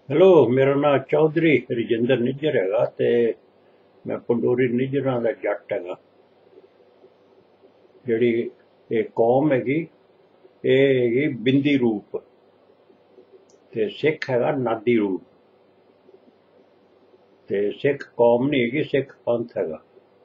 Hello, ਮੇਰਾ ਨਾਮ ਚੌਧਰੀ ਰਜਿੰਦਰ ਨਿੱਜਰ ਹੈਗਾ ਤੇ ਮੈਂ ਪੰਡੋਰੀ ਨਿੱਜਰਾਂ ਦਾ ਜੱਟ ਹੈਗਾ। ਜਿਹੜੀ ਇਹ ਕੌਮ ਹੈਗੀ, ਇਹ ਹੈਗੀ ਬਿੰਦੀ ਰੂਪ ਤੇ ਸਿੱਖ ਹੈਗਾ ਨਾਦੀ ਰੂਪ। ਤੇ ਸਿੱਖ ਕੌਮ ਨਹੀਂ ਹੈਗੀ, ਸਿੱਖ ਪੰਥ ਹੈਗਾ।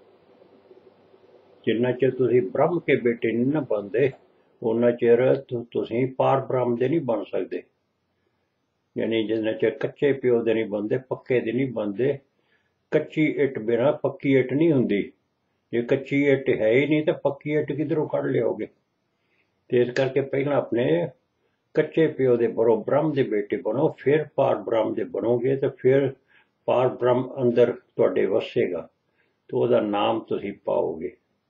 ਜਿੰਨਾ ਚਿਰ ਤੁਸੀਂ ਬ੍ਰਹਮ ਕੇ ਬੇਟੇ ਨਹੀਂ ਨਾ ਬਣਦੇ, ਉਹਨਾਂ ਚਿਰ ਤੁਸੀਂ ਪਾਰ ਬ੍ਰਹਮ ਦੇ ਨਹੀਂ ਬਣ ਸਕਦੇ। ਯਾਨੀ ਜਿੰਨਾ ਚਿਰ ਕੱਚੇ ਪਿਓ ਦੇ ਨਹੀਂ ਬਣਦੇ, ਪੱਕੇ ਦੇ ਨਹੀਂ ਬਣਦੇ। ਕੱਚੀ ਇੱਟ ਬਿਨਾਂ ਪੱਕੀ ਇੱਟ ਨਹੀਂ ਹੁੰਦੀ। ਜੇ ਕੱਚੀ ਇੱਟ ਹੈ ਹੀ ਨਹੀਂ ਤਾਂ ਪੱਕੀ ਇੱਟ ਕਿੱਧਰੋਂ ਕੱਢ ਲਿਆਓਗੇ। ਤੇ ਇਸ ਕਰਕੇ ਪਹਿਲਾਂ ਆਪਣੇ ਕੱਚੇ ਪਿਓ ਦੇ ਬਣੋ, ਬ੍ਰਹਮ ਦੇ ਬੇਟੇ ਬਣੋ, ਫਿਰ ਪਾਰ ਬ੍ਰਹਮ ਦੇ ਬਣੋਗੇ ਤੇ ਫਿਰ ਪਾਰ ਬ੍ਰਹਮ ਅੰਦਰ ਤੁਹਾਡੇ ਵਸੇਗਾ ਤੇ ਉਹਦਾ ਨਾਮ ਤੁਸੀਂ ਪਾਓਗੇ।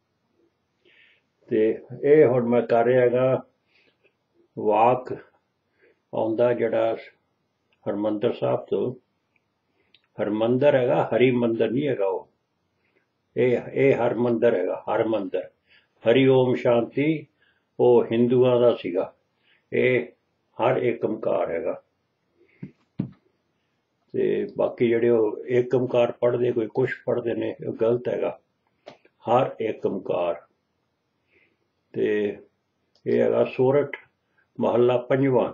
ਤੇ ਇਹ ਹੁਣ ਮੈਂ ਕਰ ਰਿਹਾ ਹੈਗਾ ਵਾਕ ਆਉਂਦਾ ਜਿਹੜਾ ਹਰਮੰਦਰ ਸਾਹਿਬ ਤੋਂ। ਹਰਮੰਦਰ ਹੈਗਾ, ਹਰੀ ਮੰਦਰ ਨਹੀਂ ਹੈਗਾ ਉਹ। ਇਹ ਹਰਮੰਦਰ ਹੈਗਾ, ਹਰਮੰਦਰ। ਹਰੀ ਓਮ ਸ਼ਾਂਤੀ ਉਹ ਹਿੰਦੂਆਂ ਦਾ ਸੀਗਾ। ਇਹ ਹਰ ਏਕਮਕਾਰ ਹੈਗਾ। ਤੇ ਬਾਕੀ ਜਿਹੜੇ ਉਹ ਏਕਮਕਾਰ ਪੜ੍ਹਦੇ, ਕੋਈ ਕੁਛ ਪੜ੍ਹਦੇ ਨੇ, ਉਹ ਗਲਤ ਹੈਗਾ। ਹਰ ਏਕਮਕਾਰ। ਤੇ ਇਹ ਹੈਗਾ ਸੋਰਠ ਮਹੱਲਾ 5ਵਾਂ,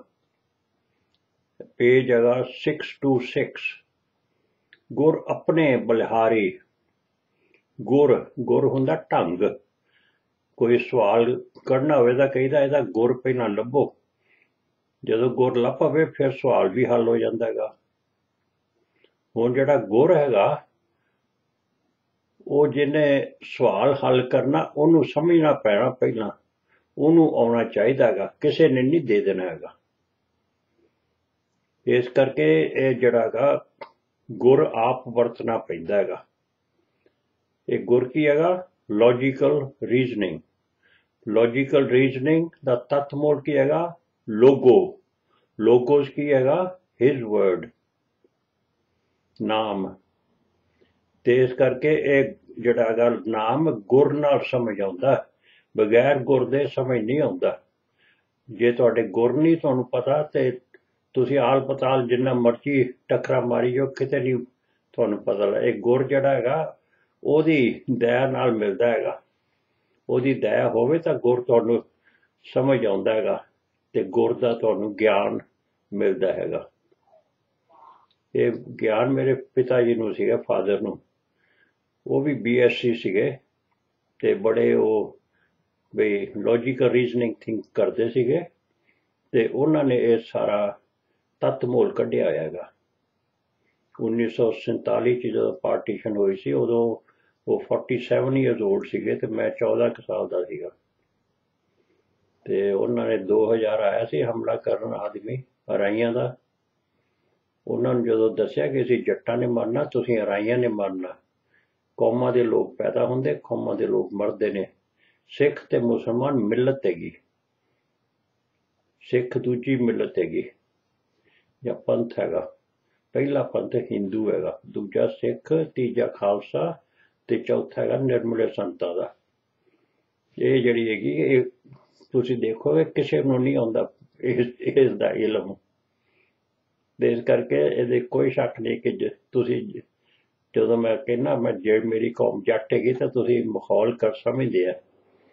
ਪੇਜ ਹੈਗਾ 626। ਗੁਰ ਆਪਣੇ ਬਲਿਹਾਰੀ। ਗੁਰ ਗੁਰ ਹੁੰਦਾ ਢੰਗ। ਕੋਈ ਸਵਾਲ ਕੱਢਣਾ ਹੋਵੇ ਤਾਂ ਕਹੀਦਾ ਇਹਦਾ ਗੁਰ ਪਹਿਲਾਂ ਲੱਭੋ। ਜਦੋਂ ਗੁਰ ਲੱਭ ਪਵੇ ਫਿਰ ਸਵਾਲ ਵੀ ਹੱਲ ਹੋ ਜਾਂਦਾ ਹੈਗਾ। ਹੁਣ ਜਿਹੜਾ ਗੁਰ ਹੈਗਾ, ਉਹ ਜਿਹਨੇ ਸਵਾਲ ਹੱਲ ਕਰਨਾ ਉਹਨੂੰ ਸਮਝਣਾ ਪੈਣਾ ਪਹਿਲਾਂ। ਉਹਨੂੰ ਆਉਣਾ ਚਾਹੀਦਾ ਹੈਗਾ, ਕਿਸੇ ਨੇ ਨਹੀਂ ਦੇ ਦੇਣਾ ਹੈਗਾ। ਇਸ ਕਰਕੇ ਇਹ ਜਿਹੜਾ ਹੈਗਾ ਗੁਰ ਆਪ ਵਰਤਣਾ ਪੈਂਦਾ ਹੈਗਾ। ਇਹ ਗੁਰ ਕੀ ਹੈਗਾ? Logical reasoning. ਲੌਜੀਕਲ ਰੀਜ਼ਨਿੰਗ ਦਾ ਤੱਤ ਮੋੜ ਕੀ ਹੈਗਾ? ਲੋਗੋ। ਲੋਗੋਸ ਕੀ ਹੈਗਾ? ਹਿਜ਼ ਵਰਡ, ਨਾਮ। ਤੇ ਇਸ ਕਰਕੇ ਇਹ ਜਿਹੜਾ ਹੈਗਾ ਨਾਮ ਗੁਰ ਨਾਲ ਸਮਝ ਆਉਂਦਾ, ਬਗੈਰ ਗੁਰ ਦੇ ਸਮਝ ਨਹੀਂ ਆਉਂਦਾ। ਜੇ ਤੁਹਾਡੇ ਗੁਰ ਨਹੀਂ ਤੁਹਾਨੂੰ ਪਤਾ ਤੇ ਤੁਸੀਂ ਆਲ ਪਤਾਲ ਜਿੰਨਾ ਮਰਜ਼ੀ ਟੱਕਰਾ ਮਾਰੀ ਜਾਓ, ਕਿਤੇ ਨਹੀਂ ਤੁਹਾਨੂੰ ਪਤਾ ਲੱਗ। ਇਹ ਗੁਰ ਜਿਹੜਾ ਹੈਗਾ ਉਹਦੀ ਦਇਆ ਨਾਲ ਮਿਲਦਾ ਹੈਗਾ। ਉਹਦੀ ਦਇਆ ਹੋਵੇ ਤਾਂ ਗੁਰ ਤੁਹਾਨੂੰ ਸਮਝ ਆਉਂਦਾ ਹੈਗਾ ਤੇ ਗੁਰ ਦਾ ਤੁਹਾਨੂੰ ਗਿਆਨ ਮਿਲਦਾ ਹੈਗਾ। ਇਹ ਗਿਆਨ ਮੇਰੇ ਪਿਤਾ ਜੀ ਨੂੰ ਸੀਗਾ, ਫਾਦਰ ਨੂੰ। ਉਹ ਵੀ BSc ਸੀਗੇ ਤੇ ਬੜੇ ਉਹ ਵੀ ਲੌਜੀਕਲ ਰੀਜ਼ਨਿੰਗ ਥਿੰਕ ਕਰਦੇ ਸੀਗੇ ਤੇ ਉਹਨਾਂ ਨੇ ਇਹ ਸਾਰਾ ਤੱਤ ਮੋਲ ਕੱਢਿਆ ਹੈਗਾ। 1947 ਚ ਜਦੋਂ ਪਾਰਟੀਸ਼ਨ ਹੋਈ ਸੀ, ਉਦੋਂ ਉਹ 47 ਈਅਰਸ ਓਲਡ ਸੀਗੇ ਤੇ ਮੈਂ 14 ਸਾਲ ਦਾ ਸੀਗਾ। ਤੇ ਉਹਨਾਂ ਨੇ 2000 ਆਇਆ ਸੀ ਹਮਲਾ ਕਰਨ ਆਦਮੀ ਅਰਾਈਆਂ ਦਾ। ਉਹਨਾਂ ਨੂੰ ਜਦੋਂ ਦੱਸਿਆ ਕਿ ਅਸੀਂ ਜੱਟਾਂ ਨੇ ਮਰਨਾ, ਤੁਸੀਂ ਅਰਾਈਆਂ ਨੇ ਮਰਨਾ। ਕੌਮਾਂ ਦੇ ਲੋਕ ਪੈਦਾ ਹੁੰਦੇ, ਕੌਮਾਂ ਦੇ ਲੋਕ ਮਰਦੇ ਨੇ। ਸਿੱਖ ਤੇ ਮੁਸਲਮਾਨ ਮਿਲਤ ਹੈਗੀ। ਸਿੱਖ ਦੂਜੀ ਮਿਲਤ ਹੈਗੀ ਜਾਂ ਪੰਥ ਹੈਗਾ। ਪਹਿਲਾ ਪੰਥ ਹਿੰਦੂ ਹੈਗਾ, ਦੂਜਾ ਸਿੱਖ, ਤੀਜਾ ਖਾਲਸਾ ਤੇ ਚੌਥਾ ਹੈਗਾ ਨਿਰਮਲੇ ਸੰਤਾਂ ਦਾ। ਇਹ ਜਿਹੜੀ ਹੈਗੀ, ਇਹ ਤੁਸੀਂ ਦੇਖੋਗੇ ਕਿਸੇ ਨੂੰ ਨਹੀਂ ਆਉਂਦਾ ਇਸ ਦਾ ਇਲਮ। ਇਸ ਕਰਕੇ ਇਹਦੇ ਕੋਈ ਸ਼ੱਕ ਨਹੀਂ ਕਿ ਤੁਸੀਂ ਜਦੋਂ ਮੈਂ ਕਹਿੰਦਾ ਮੈਂ ਜੇ ਮੇਰੀ ਕੌਮ ਜੱਟ ਹੈਗੀ ਤਾਂ ਤੁਸੀਂ ਮਾਹੌਲ ਕਰ ਸਮਝਦੇ ਆ।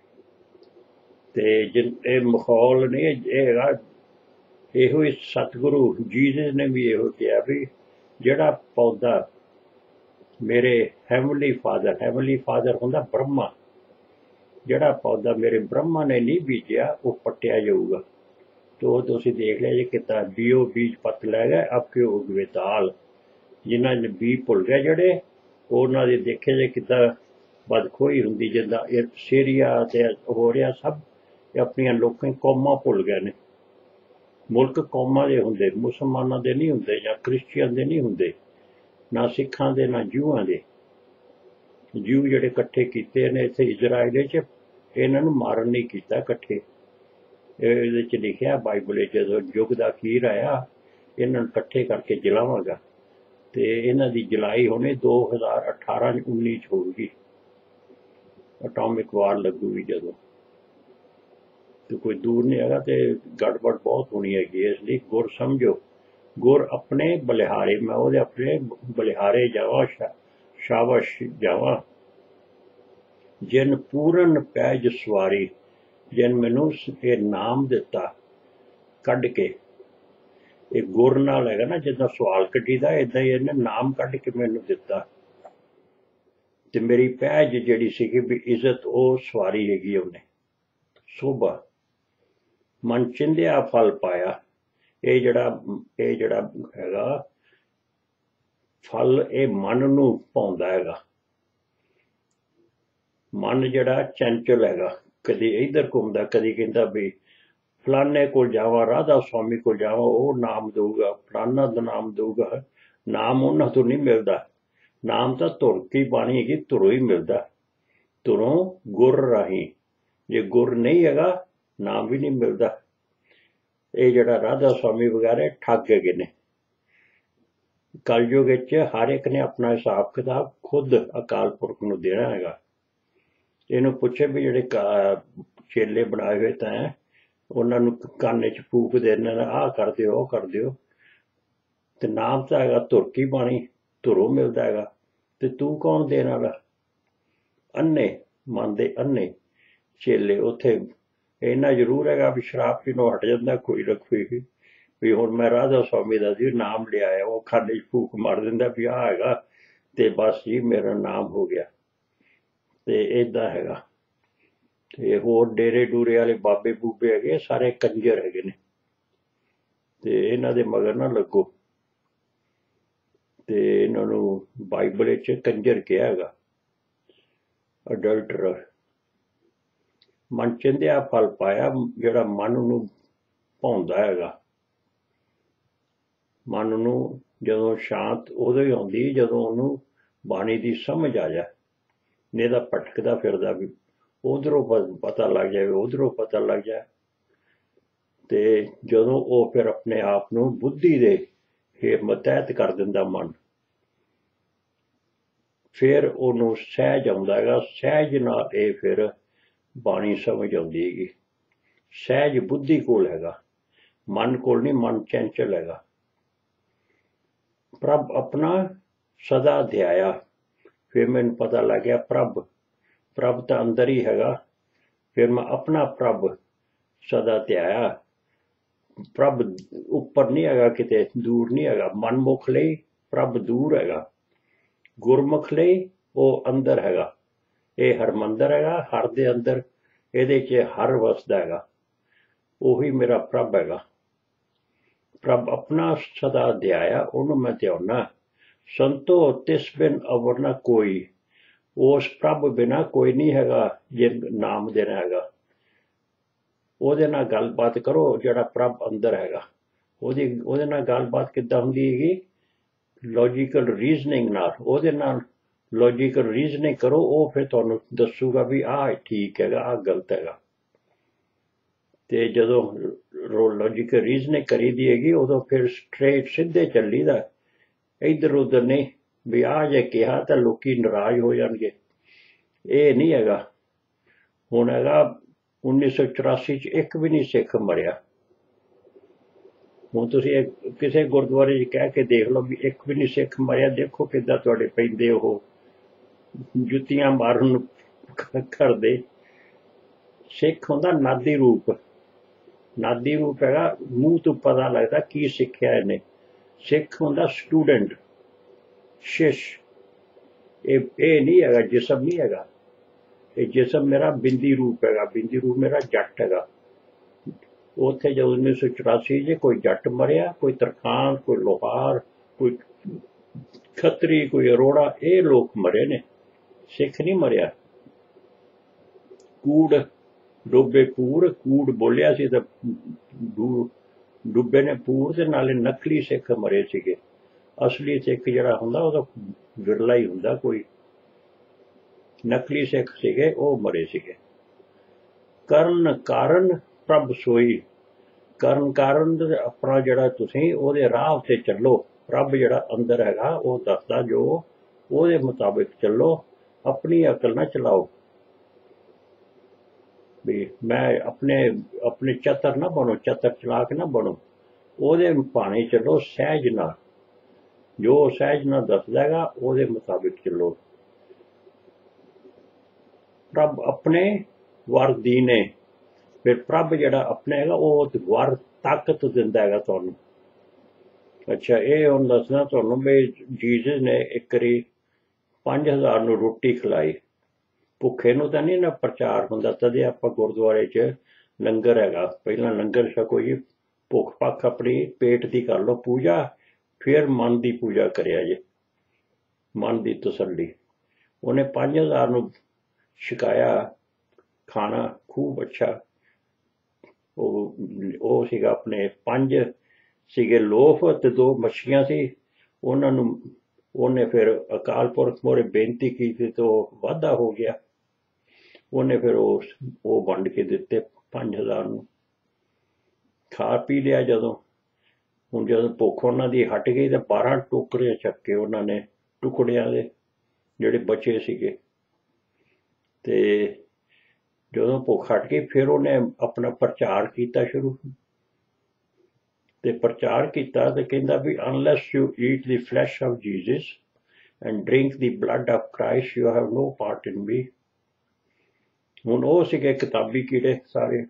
ਤੇ ਇਹ ਮਾਹੌਲ ਨਹੀਂ, ਇਹ ਹੈਗਾ ਇਹੋ ਹੀ ਸਤਿਗੁਰੂ ਜੀ ਨੇ ਵੀ ਇਹੋ ਕਿਹਾ ਵੀ ਜਿਹੜਾ ਪੌਦਾ ਮੇਰੇ ਹੈਵਨਲੀ ਫਾਦਰ ਹੁੰਦਾ ਬ੍ਰਹਮਾ, ਜਿਹੜਾ ਪੌਦਾ ਮੇਰੇ ਬ੍ਰਹਮਾ ਨੇ ਨਹੀਂ ਬੀਜਿਆ ਉਹ ਪੱਟਿਆ ਜਾਊਗਾ। ਤੇ ਉਹ ਤੁਸੀਂ ਦੇਖ ਲਿਆ ਜੀ ਕਿੱਦਾਂ ਬੀਓ ਬੀਜ ਪੱਤ ਲੈ ਗਏ ਆਪਕੇ ਉਗਵੇ ਦਾਲ। ਜਿਨ੍ਹਾਂ ਨੇ ਬੀਜ ਭੁੱਲ ਗਏ ਜਿਹੜੇ, ਉਹਨਾਂ ਦੇ ਦੇਖੇ ਜੇ ਕਿੱਦਾਂ ਬਦਖੋਈ ਹੁੰਦੀ। ਜਿੱਦਾਂ ਇਹ ਸੀਰੀਆ ਤੇ ਹੋ ਰਿਹਾ ਸਭ, ਆਪਣੀਆਂ ਲੋਕਾਂ ਕੌਮਾਂ ਭੁੱਲ ਗਏ ਨੇ। ਮੁਲਕ ਕੌਮਾਂ ਦੇ ਹੁੰਦੇ, ਮੁਸਲਮਾਨਾਂ ਦੇ ਨਹੀਂ ਹੁੰਦੇ ਜਾਂ ਕ੍ਰਿਸਚੀਅਨ ਦੇ ਨਹੀਂ ਹੁੰਦੇ, ਨਾ ਸਿੱਖਾਂ ਦੇ ਨਾ ਜਿਊਆਂ ਦੇ। ਜਿਊ ਜਿਹੜੇ ਇਕੱਠੇ ਕੀਤੇ ਨੇ ਇੱਥੇ ਇਜ਼ਰਾਈਲ 'ਚ, ਇਹਨਾਂ ਨੂੰ ਮਾਰਨ ਨਹੀਂ ਕੀਤਾ ਇਕੱਠੇ। ਇਹਦੇ 'ਚ ਲਿਖਿਆ ਬਾਈਬਲ 'ਚ, ਜਦੋਂ ਯੁੱਗ ਦਾ ਅਖੀਰ ਆਇਆ ਇਹਨਾਂ ਨੂੰ ਇਕੱਠੇ ਕਰਕੇ ਜਲਾਵਾਂਗਾ। ਤੇ ਇਹਨਾਂ ਦੀ ਜਲਾਈ ਹੋਣੀ 2018-19 'ਚ ਹੋਊਗੀ। ਅਟੋਮਿਕ ਵਾਰ ਲੱਗੂਗੀ ਜਦੋਂ, ਤੇ ਕੋਈ ਦੂਰ ਨਹੀਂ ਹੈਗਾ ਤੇ ਗੜਬੜ ਬਹੁਤ ਹੋਣੀ ਹੈਗੀ। ਇਸ ਲਈ ਗੁਰ ਸਮਝੋ, गुर अपने बलिहारे, मैं ਉਹਦੇ अपने बलिहारे जावा, शाबाश जावा। जिन पूरन पैज सवारी, जिन मैनू ये नाम दिता कढ़ के। ये गुर नाल हैगा ना, जिद्दां सवाल कड्ढीदा इदां ही इहने नाम कढ़ के मैनू दिता। ते मेरी पैज जिहड़ी सीगी भी इज्जत वो सवारी हैगी उन्हें, शोभा। मन चिंधिया फल पाया, ये जड़ा हैगा फल, ये मन नू पाउंदा हैगा। मन जड़ा चंचल हैगा, कदी इधर घूमदा, कदी कहंदा भी फलाने को जावा, राधा स्वामी को जावा, वो नाम दूगा, फलाना दा नाम दूगा। नाम उन्हां तो नहीं मिलदा, नाम तो तुर की बाणी हैगी, तुरों ही मिलदा, तुरों गुर राही। जे गुर नहीं हैगा नाम भी नहीं मिलदा। ये जड़ा राधा स्वामी वगैरह ठग गए ने। कलयुग विच हर एक ने अपना हिसाब किताब खुद अकाल पुरख नूं देना हैगा। इहनूं पुछे भी जिहड़े चेले बनाए हुए तैं, उन्हां नूं काने च फूक देने, आह कर दिओ, ओह कर दिओ। ते नाम तां हैगा तुर की बाणी, तुरों मिलदा हैगा। ते तू कौन देण वाला? अन्ने, मन दे अन्ने चेले। उत्थे इन्ना जरूर हैगा भी शराब पीनों हट जांदा कोई ना कोई भी हुण मैं राधा स्वामी दा जी नाम लिया है, वो खाने च फूक मार दिंदा भी आ हैगा ते बस जी मेरा नाम हो गया। ते इदां हैगा। ते होर डेरे डूरे वाले बाबे बूबे हैगे सारे कंजर हैगे ने, ते इन्हां दे मगर ना लगो। ते इन्हां नूं बाइबल विच कंजर कहा हैगा, अडल्टरर। मन चिंधिया फल पाया, जिहड़ा मन नूं भाउंदा हैगा। मन नूं जदों शांत उदों ही आउंदी जदों उहनूं बाणी दी समझ आ जाए, नहीं तां भटकदा फिरदा भी उधरों पता लग जाए, उधरों पता लग जाए। ते जदों वो फिर अपने आप नूं बुद्धि दे मतहत कर दिंदा मन, फिर उहनूं सहज आउंदा हैगा। सहज नाल ये फिर बाणी समझ आउंदी हैगी। सहज बुद्धि कोल हैगा, मन कोल नहीं, मन चंचल हैगा। प्रभ अपना सदा ध्याया, फिर मैनूं पता लग गया प्रभ, प्रभ तां अंदर ही हैगा। फिर मैं अपना प्रभ सदा ध्याया। प्रभ उपर नहीं हैगा, किते दूर नहीं हैगा। मनमुख लई प्रभ दूर हैगा, गुरमुख लई वो अंदर हैगा। ये हरमंदर हैगा, हर दे अंदर इहदे च हर वसदा हैगा। ਉਹੀ मेरा प्रभ हैगा। प्रभ अपना सदा ध्याया, ਉਹਨੂੰ मैं ध्याना। संतो तिस बिन अवर ना कोई, उस प्रभ बिना कोई नहीं हैगा जे नाम देना हैगा। ਉਹਦੇ ਨਾਲ गलबात करो, ਜਿਹੜਾ प्रभ अंदर हैगा। ਉਹਦੇ ਨਾਲ गलबात किद्दां हुंदी हैगी? लॉजिकल रीजनिंग नाल। ਉਹਦੇ ਨਾਲ लॉजिकल रीजनिंग करो, ਉਹ फिर ਤੁਹਾਨੂੰ ਦੱਸੂਗਾ भी आह ठीक हैगा, आह गलत हैगा। ਤੇ ਜਦੋਂ लॉजिकल रीजनिंग करी दी हैगी, उदों फिर स्ट्रेट सीधे ਚੱਲੀਦਾ, इधर उधर नहीं भी आ जे कहा तो लोकी नाराज हो जाएंगे। ये नहीं हैगा। हुण हैगा 1984 च एक भी नहीं सिख मरिया। हुण तुसीं किसी गुरुद्वारे च कह के देख लो भी एक भी नहीं सिख मरिया, देखो किद्दां तुहाडे पैंदे ओह जुत्तियां मारन करदे। सिख हुंदा नादी रूप, नादी रूप हैगा, मूँह तो पता लगता की सिक्ख्या इन्हें। सिख हुंदा स्टूडेंट, शिष्य। ये नहीं हैगा, जिसम नहीं हैगा। ये जिसम मेरा बिंदी रूप हैगा, बिंदी रूप मेरा जट हैगा। उत्थे जो 1984 च कोई जट मरिया, कोई तरखान, कोई लोहार, कोई खत्री, कोई अरोड़ा, ये लोग मरे ने, सिख नहीं मरिया। कूड़ डुबे पूर, कूड़ बोलिया सी ते डुबे ने पूर, ते नाले नकली सिख मरे सीगे। असली सिख जिहड़ा हुंदा ओह विरला ही हुंदा, कोई नकली सिख सीगे ओह मरे सीगे। करण कारण प्रभ सोई, करण कारण अपना जिहड़ा तुसीं ओहदे राह ते चलो। प्रभ जिहड़ा अंदर हैगा ओह दसदा, जो ओहदे मुताबिक चलो, अपनी अकल ना चलाओ। भी मैं अपने चतर ना बनो, चतर चलाक ना बनो। ਉਹਦੇ ਭਾਣੇ ਚੱਲੋ ਸਹਿਜ ਨਾਲ, ਜੋ ਸਹਿਜ ਨਾਲ ਦੱਸਦਾ ਹੈਗਾ ਉਹਦੇ ਮੁਤਾबिक ਚੱਲੋ। ਪ੍ਰਭ ਆਪਣੇ ਵਰ ਦੀਨੇ, ਫਿਰ ਪ੍ਰਭ ਜਿਹੜਾ ਆਪਣੇ ਹੈਗਾ ਉਹ ਵਰ ਤਾਕਤ ਦਿੰਦਾ ਹੈਗਾ ਤੁਹਾਨੂੰ। ਅੱਛਾ, ਇਹ ਹੁਣ ਦੱਸਣਾ ਤੁਹਾਨੂੰ ਵੀ ਜੀਸਸ ਨੇ ਇੱਕ ਵਾਰੀ 5000 ਨੂੰ ਰੋਟੀ ਖਿਲਾਈ। ਭੁੱਖੇ ਨੂੰ ਤਾਂ ਨਹੀਂ ਨਾ ਪ੍ਰਚਾਰ ਹੁੰਦਾ, ਤਦੇ ਆਪਾਂ ਗੁਰਦੁਆਰੇ 'ਚ ਲੰਗਰ ਹੈਗਾ, ਪਹਿਲਾਂ ਲੰਗਰ ਛਕੋ ਜੀ, ਭੁੱਖ ਭੱਖ ਆਪਣੀ ਪੇਟ ਦੀ ਕਰ ਲਓ ਪੂਜਾ, ਫਿਰ ਮਨ ਦੀ ਪੂਜਾ ਕਰਿਆ ਜੇ, ਮਨ ਦੀ ਤਸੱਲੀ। ਉਹਨੇ 5000 ਨੂੰ ਛਕਾਇਆ ਖਾਣਾ, ਖੂਬ ਅੱਛਾ। ਉਹ ਸੀਗਾ ਆਪਣੇ 5 ਸੀਗੇ ਲੋਫ ਤੇ 2 ਮੱਛੀਆਂ ਸੀ। ਉਹਨਾਂ ਨੂੰ ਉਹਨੇ ਫਿਰ ਅਕਾਲ ਪੁਰਖ ਮੋਰੇ ਬੇਨਤੀ ਕੀਤੀ ਤੇ ਉਹ ਵਾਧਾ ਹੋ ਗਿਆ। ਉਹਨੇ ਫਿਰ ਉਹ ਵੰਡ ਕੇ ਦਿੱਤੇ 5000 ਨੂੰ। ਖਾ ਪੀ ਲਿਆ ਜਦੋਂ, ਹੁਣ ਜਦੋਂ ਭੁੱਖ ਉਹਨਾਂ ਦੀ ਹਟ ਗਈ ਤਾਂ 12 ਟੋਕਰੇ ਚੱਕੇ ਉਹਨਾਂ ਨੇ ਟੁਕੜਿਆਂ ਦੇ ਜਿਹੜੇ ਬਚੇ ਸੀਗੇ। ਤੇ ਜਦੋਂ ਭੁੱਖ ਹਟ ਗਈ ਫਿਰ ਉਹਨੇ ਆਪਣਾ ਪ੍ਰਚਾਰ ਕੀਤਾ ਸ਼ੁਰੂ। ਤੇ ਪ੍ਰਚਾਰ ਕੀਤਾ ਤੇ ਕਹਿੰਦਾ ਵੀ unless you eat the flesh of Jesus and drink the blood of Christ you have no part in me. ਹੁਣ ਉਹ ਸੀਗੇ ਕਿਤਾਬੀ ਕੀੜੇ ਸਾਰੇ,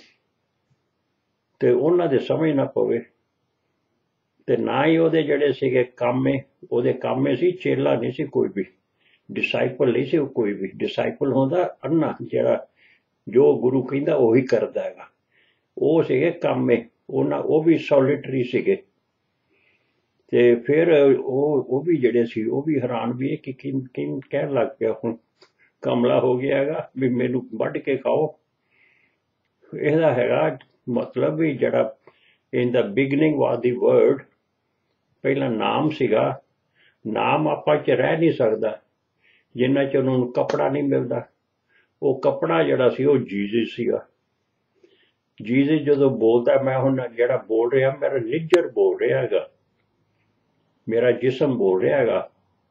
ਤੇ ਉਹਨਾਂ ਦੇ ਸਮਝ ਨਾ ਪਵੇ, ਤੇ ਨਾ ਹੀ ਉਹਦੇ ਜਿਹੜੇ ਸੀਗੇ ਕਾਮੇ, ਉਹਦੇ ਕਾਮੇ ਸੀ, ਚੇਲਾ ਨਹੀਂ ਸੀ ਕੋਈ ਵੀ, ਡਿਸਾਈਪਲ ਨਹੀਂ ਸੀ ਕੋਈ ਵੀ। ਡਿਸਾਈਪਲ ਹੁੰਦਾ ਅੰਨਾ, ਜਿਹੜਾ ਜੋ ਗੁਰੂ ਕਹਿੰਦਾ ਉਹੀ ਕਰਦਾ ਹੈਗਾ। ਉਹ ਸੀਗੇ ਕਾਮੇ, ਉਹ ਵੀ ਸੋਲਿਟਰੀ ਸੀਗੇ। ਤੇ ਫਿਰ ਉਹ ਵੀ ਜਿਹੜੇ ਸੀ ਉਹ ਵੀ ਹੈਰਾਨ ਵੀ ਇਹ ਕਿ ਕਹਿਣ ਲੱਗ ਪਿਆ ਹੁਣ ਕਮਲਾ ਹੋ ਗਿਆ ਹੈਗਾ ਵੀ ਮੈਨੂੰ ਵੱਢ ਕੇ ਖਾਓ। ਇਹਦਾ ਹੈਗਾ ਮਤਲਬ ਵੀ ਜਿਹੜਾ ਇਨ ਦਾ ਬਿਗਨਿੰਗ ਵਾਸ ਦੀ ਵਰਡ, ਪਹਿਲਾਂ ਨਾਮ ਸੀਗਾ। ਨਾਮ ਆਪਾਂ 'ਚ ਰਹਿ ਨਹੀਂ ਸਕਦਾ ਜਿੰਨਾ 'ਚ ਉਹਨੂੰ ਕੱਪੜਾ ਨਹੀਂ ਮਿਲਦਾ। ਉਹ ਕੱਪੜਾ ਜਿਹੜਾ ਸੀ ਉਹ ਜੀਸਸ ਸੀਗਾ। ਜੀਸਸ ਜਦੋਂ ਬੋਲਦਾ, ਮੈਂ ਹੁਣ ਜਿਹੜਾ ਬੋਲ ਰਿਹਾ ਮੇਰਾ ਨਿੱਜਰ ਬੋਲ ਰਿਹਾ ਹੈਗਾ, ਮੇਰਾ ਜਿਸਮ ਬੋਲ ਰਿਹਾ ਹੈਗਾ,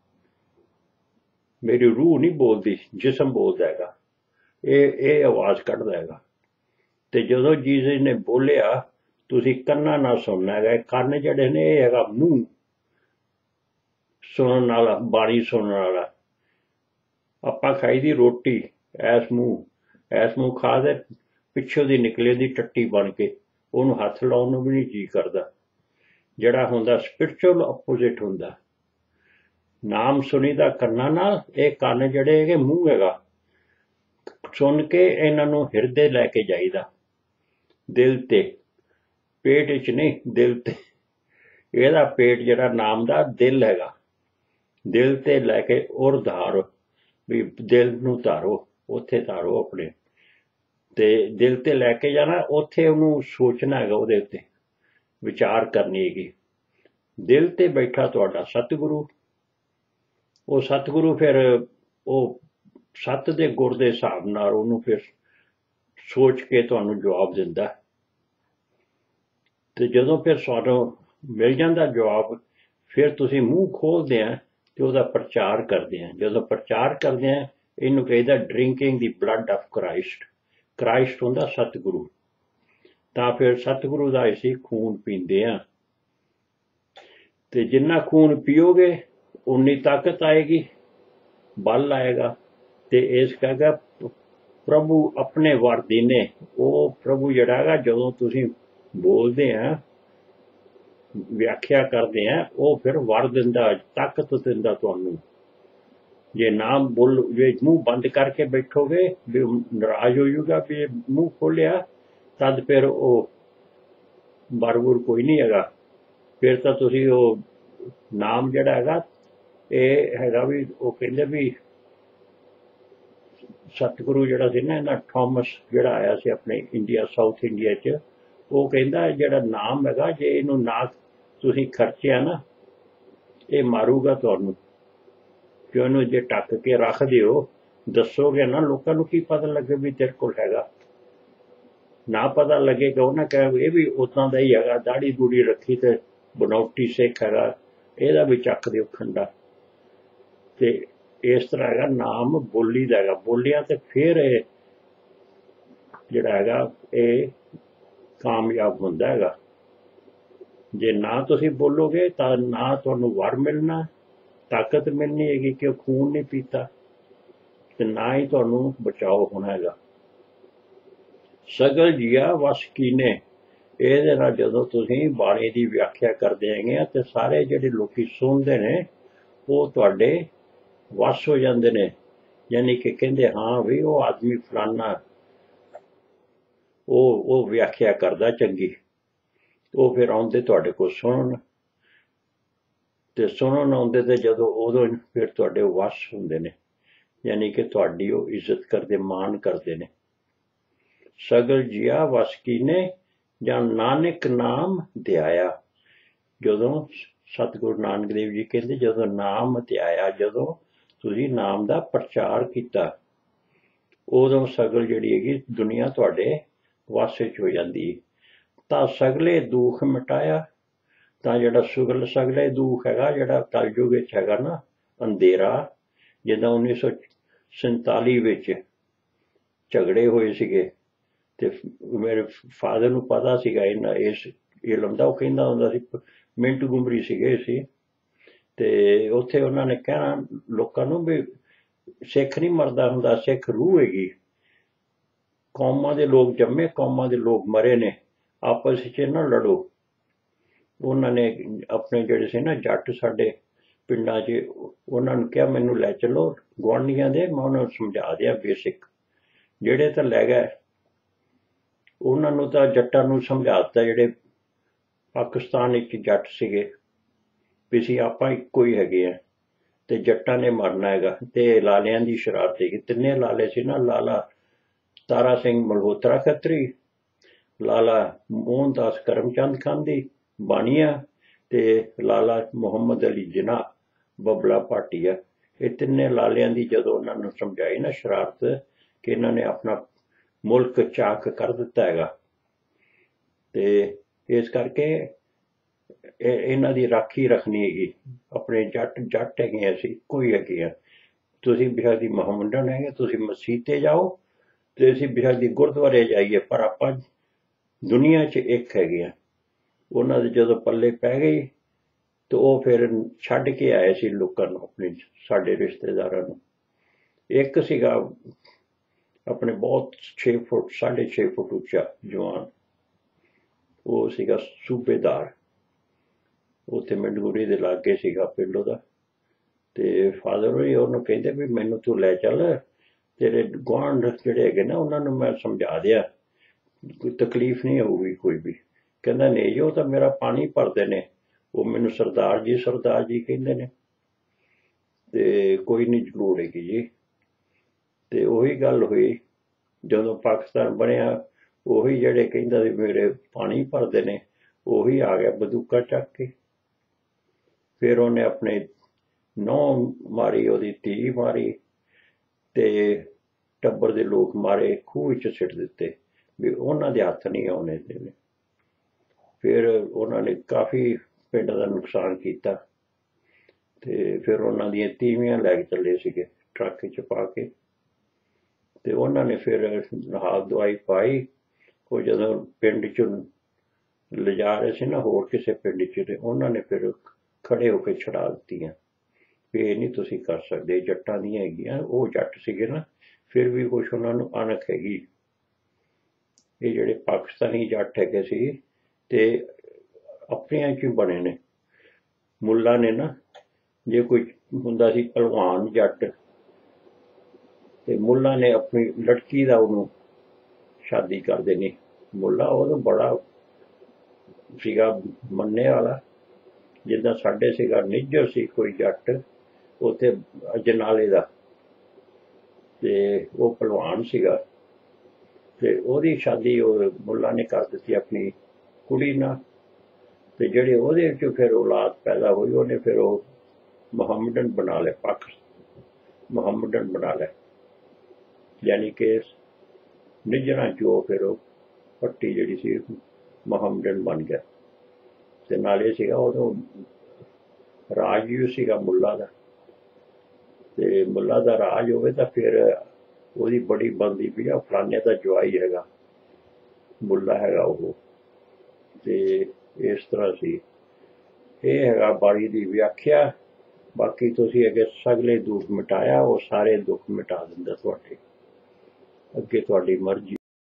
ਮੇਰੀ ਰੂਹ ਨਹੀਂ ਬੋਲਦੀ, ਜਿਸਮ ਬੋਲਦਾ ਹੈਗਾ। ਇਹ ਆਵਾਜ਼ ਕੱਢਦਾ ਹੈਗਾ। ਤੇ ਜਦੋਂ ਜੀਸਸ ਨੇ ਬੋਲਿਆ ਤੁਸੀਂ ਕੰਨਾਂ ਨਾਲ ਸੁਣਨਾ ਹੈਗਾ। ਕੰਨ ਜਿਹੜੇ ਨੇ ਇਹ ਹੈਗਾ ਮੂੰਹ ਸੁਣਨ ਵਾਲਾ, ਬਾਣੀ ਸੁਣਨ ਵਾਲਾ। ਆਪਾਂ ਖਾਈ ਦੀ ਰੋਟੀ ਐਸ ਮੂੰਹ ਖਾ ਦੇ, ਪਿੱਛੋਂ ਦੀ ਨਿਕਲੇ ਦੀ ਟੱਟੀ ਬਣ ਕੇ, ਉਹਨੂੰ ਹੱਥ ਲਾਉਣ ਨੂੰ ਵੀ ਨਹੀਂ ਜੀਅ ਕਰਦਾ। ਜਿਹੜਾ ਹੁੰਦਾ ਸਪਿਰਚੁਅਲ ਆਪੋਜ਼ਿਟ ਹੁੰਦਾ। ਨਾਮ ਸੁਣੀਦਾ ਕੰਨਾਂ ਨਾਲ, ਇਹ ਕੰਨ ਜਿਹੜੇ ਹੈਗੇ ਮੂੰਹ ਹੈਗਾ। ਸੁਣ ਕੇ ਇਹਨਾਂ ਨੂੰ ਹਿਰਦੇ ਲੈ ਕੇ ਜਾਈਦਾ, ਦਿਲ ਤੇ, ਪੇਟ ਵਿੱਚ ਨਹੀਂ, ਦਿਲ ਤੇ। ਇਹਦਾ ਪੇਟ ਜਿਹੜਾ ਨਾਮ ਦਾ ਦਿਲ ਹੈਗਾ, ਦਿਲ ਤੇ ਲੈ ਕੇ ਔਰ ਧਾਰੋ, ਵੀ ਦਿਲ ਨੂੰ ਧਾਰੋ, ਉੱਥੇ ਧਾਰੋ ਆਪਣੇ, ਤੇ ਦਿਲ ਤੇ ਲੈ ਕੇ ਜਾਣਾ, ਉੱਥੇ ਉਹਨੂੰ ਸੋਚਣਾ ਹੈਗਾ, ਉਹਦੇ ਉੱਤੇ ਵਿਚਾਰ ਕਰਨੀ ਹੈਗੀ। ਦਿਲ ਤੇ ਬੈਠਾ ਤੁਹਾਡਾ ਸਤਿਗੁਰੂ। ਉਹ ਸਤਿਗੁਰੂ ਫਿਰ ਉਹ ਸੱਤ ਦੇ ਗੁਰ ਦੇ ਹਿਸਾਬ ਨਾਲ ਉਹਨੂੰ ਫਿਰ ਸੋਚ ਕੇ ਤੁਹਾਨੂੰ ਜਵਾਬ ਦਿੰਦਾ। ਤੇ ਜਦੋਂ ਫਿਰ ਸਾਨੂੰ ਮਿਲ ਜਾਂਦਾ ਜਵਾਬ, ਫਿਰ ਤੁਸੀਂ ਮੂੰਹ ਖੋਲਦੇ ਆ ਤੇ ਉਹਦਾ ਪ੍ਰਚਾਰ ਕਰਦੇ ਆ। ਜਦੋਂ ਪ੍ਰਚਾਰ ਕਰਦੇ ਆ, ਇਹਨੂੰ ਕਹਿੰਦਾ drinking the blood of Christ. Christ ਹੁੰਦਾ ਸਤਿਗੁਰੂ। ਤਾਂ ਫਿਰ ਸਤਿਗੁਰੂ ਦਾ ਅਸੀਂ ਖੂਨ ਪੀਂਦੇ ਆ, ਤੇ ਜਿੰਨਾ ਖੂਨ ਪੀਓਗੇ ਉਨੀ ਤਾਕਤ ਆਏਗੀ, ਬਲ ਆਏਗਾ। ਤੇ ਇਸ ਕਰਕੇ ਪ੍ਰਭੂ ਆਪਣੇ ਵਰ ਦੀਨੇ, ਉਹ ਪ੍ਰਭੂ ਜਿਹੜਾ ਹੈਗਾ ਜਦੋਂ ਤੁਸੀਂ ਬੋਲਦੇ ਆ, ਵਿਆਖਿਆ ਕਰਦੇ ਆ, ਉਹ ਫਿਰ ਵਰ ਦਿੰਦਾ, ਤਾਕਤ ਦਿੰਦਾ ਤੁਹਾਨੂੰ। ਜੇ ਨਾਮ ਬੋਲ, ਜੇ ਮੂੰਹ ਬੰਦ ਕਰਕੇ ਬੈਠੋਗੇ ਵੀ ਨਾਰਾਜ਼ ਹੋ ਜਾਊਗਾ ਵੀ ਮੂੰਹ ਖੋਲਿਆ, ਤਦ ਫਿਰ ਉਹ ਵਰ ਕੋਈ ਨਹੀਂ ਹੈਗਾ। ਫਿਰ ਤਾਂ ਤੁਸੀਂ ਉਹ ਨਾਮ ਜਿਹੜਾ ਹੈਗਾ, ਇਹ ਹੈਗਾ ਵੀ ਉਹ ਕਹਿੰਦੇ ਵੀ ਸਤਿਗੁਰੂ ਜਿਹੜਾ ਸੀ ਨਾ, ਇਹਨਾਂ ਥੋਮਸ ਜਿਹੜਾ ਆਇਆ ਸੀ ਆਪਣੇ ਇੰਡੀਆ, ਸਾਊਥ ਇੰਡੀਆ 'ਚ, ਉਹ ਕਹਿੰਦਾ ਜਿਹੜਾ ਨਾਮ ਹੈਗਾ, ਜੇ ਇਹਨੂੰ ਨਾ ਤੁਸੀਂ ਖਰਚਿਆ ਨਾ, ਇਹ ਮਾਰੂਗਾ ਤੁਹਾਨੂੰ। ਕਿ ਉਹਨੂੰ ਜੇ ਢੱਕ ਕੇ ਰੱਖ ਦਿਓ, ਦੱਸੋਗੇ ਨਾ, ਲੋਕਾਂ ਨੂੰ ਕੀ ਪਤਾ ਲੱਗੇ ਵੀ ਤੇਰੇ ਕੋਲ ਹੈਗਾ। ਨਾ ਪਤਾ ਲੱਗੇਗਾ, ਉਹ ਨਾ ਕਹੇ ਇਹ ਵੀ ਉੱਦਾਂ ਦਾ ਹੀ ਹੈਗਾ, ਦਾੜੀ ਦੂੜੀ ਰੱਖੀ ਤੇ ਬਨੌਟੀ ਸਿੱਖ ਹੈਗਾ, ਇਹਦਾ ਵੀ ਚੱਕ ਦਿਓ ਖੰਡਾ। ਤੇ ਇਸ ਤਰ੍ਹਾਂ ਹੈਗਾ ਨਾਮ ਬੋਲੀ ਦਾ ਹੈਗਾ। ਬੋਲਿਆ ਤੇ ਫਿਰ ਇਹ ਜਿਹੜਾ ਹੈਗਾ ਇਹ ਕਾਮਯਾਬ ਹੁੰਦਾ ਹੈਗਾ। ਜੇ ਨਾ ਤੁਸੀਂ ਬੋਲੋਗੇ ਤਾਂ ਨਾ ਤੁਹਾਨੂੰ ਵਰ ਮਿਲਣਾ, ਤਾਕਤ ਮਿਲਣੀ ਹੈਗੀ ਕਿ ਉਹ ਖੂਨ ਨਹੀਂ ਪੀਤਾ, ਤੇ ਨਾ ਹੀ ਤੁਹਾਨੂੰ ਬਚਾਓ ਹੋਣਾ ਹੈਗਾ। ਸਗਲ ਜੀਆ ਵਸ ਕੀਨੇ, ਇਹਦੇ ਨਾਲ ਜਦੋਂ ਤੁਸੀਂ ਬਾਣੀ ਦੀ ਵਿਆਖਿਆ ਕਰਦੇ ਹੈਗੇ ਆ ਤੇ ਸਾਰੇ ਜਿਹੜੇ ਲੋਕੀ ਸੁਣਦੇ ਨੇ ਉਹ ਤੁਹਾਡੇ ਵਸ ਹੋ ਜਾਂਦੇ ਨੇ। ਯਾਨੀ ਕਿ ਕਹਿੰਦੇ ਹਾਂ ਵੀ ਉਹ ਆਦਮੀ ਫਲਾਨਾ ਉਹ ਵਿਆਖਿਆ ਕਰਦਾ ਚੰਗੀ, ਉਹ ਫਿਰ ਆਉਂਦੇ ਤੁਹਾਡੇ ਕੋਲ ਸੁਣਨ, ਤੇ ਸੁਣਨ ਆਉਂਦੇ ਤੇ ਜਦੋਂ ਉਦੋਂ ਫਿਰ ਤੁਹਾਡੇ ਵਸ ਹੁੰਦੇ ਨੇ, ਯਾਨੀ ਕਿ ਤੁਹਾਡੀ ਉਹ ਇੱਜ਼ਤ ਕਰਦੇ, ਮਾਣ ਕਰਦੇ ਨੇ। ਸਗਲ ਜੀਆ ਵਸ ਕੀਨੇ ਜਾਂ ਨਾਨਕ ਨਾਮ ਧਿਆਇਆ, ਜਦੋਂ ਸਤਿਗੁਰੂ ਨਾਨਕ ਦੇਵ ਜੀ ਕਹਿੰਦੇ ਜਦੋਂ ਨਾਮ ਧਿਆਇਆ, ਜਦੋਂ ਤੁਸੀਂ ਨਾਮ ਦਾ ਪ੍ਰਚਾਰ ਕੀਤਾ, ਉਦੋਂ ਸਗਲ ਜਿਹੜੀ ਹੈਗੀ ਦੁਨੀਆ ਤੁਹਾਡੇ ਵਸ ਵਿੱਚ ਹੋ ਜਾਂਦੀ। ਤਾਂ ਸਗਲੇ ਦੁੱਖ ਮਿਟਾਇਆ, ਤਾਂ ਜਿਹੜਾ ਸਗਲੇ ਦੁੱਖ ਹੈਗਾ ਜਿਹੜਾ ਕਲਯੁਗ ਵਿੱਚ ਹੈਗਾ ਨਾ ਅੰਧੇਰਾ, ਜਿੱਦਾਂ 1947 ਵਿੱਚ ਝਗੜੇ ਹੋਏ ਸੀਗੇ, ਤੇ ਮੇਰੇ ਫਾਦਰ ਨੂੰ ਪਤਾ ਸੀਗਾ ਇਸ ਇਲਮ ਦਾ, ਉਹ ਕਹਿੰਦਾ ਹੁੰਦਾ ਸੀ, ਮਿੰਟ ਗੁੰਬਰੀ ਸੀਗੇ ਸੀ, ਤੇ ਉੱਥੇ ਉਹਨਾਂ ਨੇ ਕਹਿਣਾ ਲੋਕਾਂ ਨੂੰ ਵੀ ਸਿੱਖ ਨਹੀਂ ਮਰਦਾ ਹੁੰਦਾ, ਸਿੱਖ ਰੂਹ ਹੈਗੀ, ਕੌਮਾਂ ਦੇ ਲੋਕ ਜੰਮੇ, ਕੌਮਾਂ ਦੇ ਲੋਕ ਮਰੇ ਨੇ, ਆਪਸ ਵਿੱਚ ਨਾ ਲੜੋ। ਉਹਨਾਂ ਨੇ ਆਪਣੇ ਜਿਹੜੇ ਸੀ ਨਾ ਜੱਟ ਸਾਡੇ ਪਿੰਡਾਂ 'ਚ, ਉਹਨਾਂ ਨੂੰ ਕਿਹਾ ਮੈਨੂੰ ਲੈ ਚਲੋ ਗੁਆਂਢੀਆਂ ਦੇ, ਮੈਂ ਉਹਨਾਂ ਨੂੰ ਸਮਝਾ ਦਿਆਂ ਬੇਸਿਕ, ਜਿਹੜੇ ਤਾਂ ਲੈ ਗਏ ਉਹਨਾਂ ਨੂੰ ਤਾਂ ਜੱਟਾਂ ਨੂੰ ਸਮਝਾ ਦਿੱਤਾ, ਜਿਹੜੇ ਪਾਕਿਸਤਾਨ ਵਿੱਚ ਜੱਟ ਸੀਗੇ ਵੀ ਅਸੀਂ ਆਪਾਂ ਇੱਕੋ ਹੀ ਹੈਗੇ ਆ ਤੇ ਜੱਟਾਂ ਨੇ ਮਰਨਾ ਹੈਗਾ। ਤੇ ਲਾਲਿਆਂ ਦੀ ਸ਼ਰਾਰਤ ਸੀਗੀ, ਤਿੰਨੇ ਲਾਲੇ ਸੀ ਨਾ, ਲਾਲਾ ਤਾਰਾ ਸਿੰਘ ਮਲਹੋਤਰਾ ਖੱਤਰੀ, ਲਾਲਾ ਮੋਹਨਦਾਸ ਕਰਮਚੰਦ ਖਾਂਦੀ ਬਾਣੀਆ, ਤੇ ਲਾਲਾ ਮੁਹੰਮਦ ਅਲੀ ਜਿਨਾਹ ਬਬਲਾ ਭਾਟੀਆ। ਇਹ ਤਿੰਨੇ ਲਾਲਿਆਂ ਦੀ ਜਦੋਂ ਉਹਨਾਂ ਨੂੰ ਸਮਝਾਈ ਨਾ ਸ਼ਰਾਰਤ ਕਿ ਇਹਨਾਂ ਨੇ ਆਪਣਾ ਮੁਲਕ ਚਾਕ ਕਰ ਦਿੱਤਾ ਹੈਗਾ, ਤੇ ਇਸ ਕਰਕੇ ਇਹਨਾਂ ਦੀ ਰਾਖੀ ਰੱਖਣੀ ਹੈਗੀ। ਆਪਣੇ ਜੱਟ ਹੈਗੇ ਅਸੀਂ, ਕੋਈ ਹੈਗੇ ਆ, ਤੁਸੀਂ ਬਿਹਾਰੀ ਮਹਾਮੰਡਨ ਹੈਗੇ, ਤੁਸੀਂ ਮਸੀਤ ਤੇ ਜਾਓ ਤੇ ਅਸੀਂ ਬਿਹਾਰੀ ਗੁਰਦੁਆਰੇ ਜਾਈਏ, ਪਰ ਆਪਾਂ ਦੁਨੀਆ 'ਚ ਇੱਕ ਹੈਗੇ ਆ। ਉਹਨਾਂ ਦੇ ਜਦੋਂ ਪੱਲੇ ਪੈ ਗਈ ਤੇ ਉਹ ਫਿਰ ਛੱਡ ਕੇ ਆਏ ਸੀ ਲੋਕਾਂ ਨੂੰ, ਆਪਣੇ ਸਾਡੇ ਰਿਸ਼ਤੇਦਾਰਾਂ ਨੂੰ। ਇੱਕ ਸੀਗਾ ਆਪਣੇ ਬਹੁਤ 6 ਫੁੱਟ 6.5 ਫੁੱਟ ਉੱਚਾ ਜਵਾਨ, ਉਹ ਸੀਗਾ ਸੂਬੇਦਾਰ, ਉੱਥੇ ਮੰਡਗੁਰੀ ਦੇ ਲਾਗੇ ਸੀਗਾ ਪਿੰਡ ਉਹਦਾ। ਤੇ ਫਾਦਰ ਹੋਈ ਉਹਨੂੰ ਕਹਿੰਦੇ ਵੀ ਮੈਨੂੰ ਤੂੰ ਲੈ ਚੱਲ, ਤੇਰੇ ਗੁਆਂਢ ਜਿਹੜੇ ਹੈਗੇ ਨਾ ਉਹਨਾਂ ਨੂੰ ਮੈਂ ਸਮਝਾ ਦਿਆ, ਕੋਈ ਤਕਲੀਫ ਨਹੀਂ ਹੋਊਗੀ ਕੋਈ ਵੀ। ਕਹਿੰਦਾ ਨਹੀਂ ਜੀ, ਉਹ ਤਾਂ ਮੇਰਾ ਪਾਣੀ ਭਰਦੇ ਨੇ, ਉਹ ਮੈਨੂੰ ਸਰਦਾਰ ਜੀ ਕਹਿੰਦੇ ਨੇ, ਤੇ ਕੋਈ ਨਹੀਂ ਲੋੜ ਹੈਗੀ ਜੀ। ਤੇ ਉਹੀ ਗੱਲ ਹੋਈ ਜਦੋਂ ਪਾਕਿਸਤਾਨ ਬਣਿਆ, ਉਹੀ ਜਿਹੜੇ ਕਹਿੰਦਾ ਸੀ ਮੇਰੇ ਪਾਣੀ ਭਰਦੇ ਨੇ, ਉਹੀ ਆ ਗਿਆ ਬੰਦੂਕਾਂ ਚੱਕ ਕੇ। ਫਿਰ ਉਹਨੇ ਆਪਣੇ ਨਹੁੰ ਮਾਰੀ, ਉਹਦੀ ਧੀ ਮਾਰੀ, ਤੇ ਟੱਬਰ ਦੇ ਲੋਕ ਮਾਰੇ, ਖੂਹ ਵਿੱਚ ਸਿੱਟ ਦਿੱਤੇ ਵੀ ਉਹਨਾਂ ਦੇ ਹੱਥ ਨਹੀਂ ਆਉਣੇ ਦੇਣੇ। ਫਿਰ ਉਹਨਾਂ ਨੇ ਕਾਫੀ ਪਿੰਡ ਦਾ ਨੁਕਸਾਨ ਕੀਤਾ, ਤੇ ਫਿਰ ਉਹਨਾਂ ਦੀਆਂ ਤੀਵੀਆਂ ਲੈ ਕੇ ਚੱਲੇ ਸੀਗੇ ਟਰੱਕ 'ਚ ਪਾ ਕੇ, ਤੇ ਉਹਨਾਂ ਨੇ ਫਿਰ ਹਾਲ ਦਵਾਈ ਪਾਈ। ਉਹ ਜਦੋਂ ਪਿੰਡ 'ਚ ਲਿਜਾ ਰਹੇ ਸੀ ਨਾ ਹੋਰ ਕਿਸੇ ਪਿੰਡ 'ਚ, ਤੇ ਉਹਨਾਂ ਨੇ ਫਿਰ ਖੜੇ ਹੋ ਕੇ ਛੁਡਾ ਦਿੱਤੀਆਂ ਵੀ ਇਹ ਨਹੀਂ ਤੁਸੀਂ ਕਰ ਸਕਦੇ, ਜੱਟਾਂ ਦੀਆਂ ਹੈਗੀਆਂ। ਉਹ ਜੱਟ ਸੀਗੇ ਨਾ, ਫਿਰ ਵੀ ਕੁਛ ਉਹਨਾਂ ਨੂੰ ਅਣਖ ਹੈਗੀ। ਇਹ ਜਿਹੜੇ ਪਾਕਿਸਤਾਨੀ ਜੱਟ ਹੈਗੇ ਸੀ ਤੇ ਆਪਣਿਆਂ 'ਚ ਹੀ ਬਣੇ ਨੇ। ਮੁੱਲਾ ਨੇ ਨਾ, ਜੇ ਕੋਈ ਹੁੰਦਾ ਸੀ ਭਲਵਾਨ ਜੱਟ, ਤੇ ਮੁੱਲਾ ਨੇ ਆਪਣੀ ਲੜਕੀ ਦਾ ਉਹਨੂੰ ਸ਼ਾਦੀ ਕਰ ਦੇਣੀ। ਮੁੱਲਾ ਉਹਨੂੰ ਬੜਾ ਸੀਗਾ ਮੰਨੇ ਵਾਲਾ, ਜਿੱਦਾਂ ਸਾਡੇ ਸੀਗਾ ਨਿੱਜਰ ਸੀ ਕੋਈ ਜੱਟ ਉੱਥੇ ਅਜਨਾਲੇ ਦਾ, ਤੇ ਉਹ ਭਲਵਾਨ ਸੀਗਾ, ਤੇ ਉਹਦੀ ਸ਼ਾਦੀ ਉਹ ਮੁੱਲਾ ਨੇ ਕਰ ਦਿੱਤੀ ਆਪਣੀ ਕੁੜੀ ਨਾਲ। ਤੇ ਜਿਹੜੇ ਉਹਦੇ ਵਿੱਚੋਂ ਫਿਰ ਔਲਾਦ ਪੈਦਾ ਹੋਈ, ਉਹਨੇ ਫਿਰ ਉਹ ਮੁਹੰਮਦਨ ਬਣਾ ਲਿਆ, ਮੁਹੰਮਦਨ ਬਣਾ ਲਿਆ, ਯਾਨੀ ਕਿ ਨਿੱਜਰਾਂ ਚੋਂ ਫਿਰ ਉਹ ਪੱਟੀ ਜਿਹੜੀ ਸੀ ਮੁਹੰਮਦਨ ਬਣ ਗਿਆ। ਤੇ ਨਾਲੇ ਸੀਗਾ ਉਦੋਂ ਰਾਜ ਵੀ ਸੀਗਾ ਮੁੱਲਾ ਦਾ, ਤੇ ਮੁੱਲਾ ਦਾ ਰਾਜ ਹੋਵੇ ਤਾਂ ਫਿਰ ਉਹਦੀ ਬੜੀ ਬਣਦੀ ਵੀ ਆ, ਫਲਾਣੇ ਦਾ ਜਵਾਈ ਹੈਗਾ ਮੁੱਲਾ ਹੈਗਾ ਉਹ। ਤੇ ਇਸ ਤਰ੍ਹਾਂ ਸੀ। ਇਹ ਹੈਗਾ ਬਾਣੀ ਦੀ ਵਿਆਖਿਆ। ਬਾਕੀ ਤੁਸੀਂ ਅੱਗੇ ਸਗਲੇ ਦੁੱਖ ਮਿਟਾਇਆ, ਉਹ ਸਾਰੇ ਦੁੱਖ ਮਿਟਾ ਦਿੰਦਾ ਤੁਹਾਡੇ। ਅੱਗੇ ਤੁਹਾਡੀ ਮਰਜ਼ੀ।